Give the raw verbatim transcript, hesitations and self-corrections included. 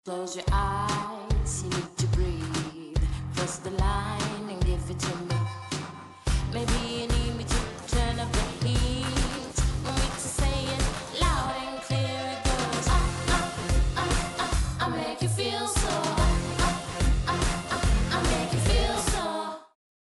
Close your eyes, you need to breathe. Cross the line and give it to me.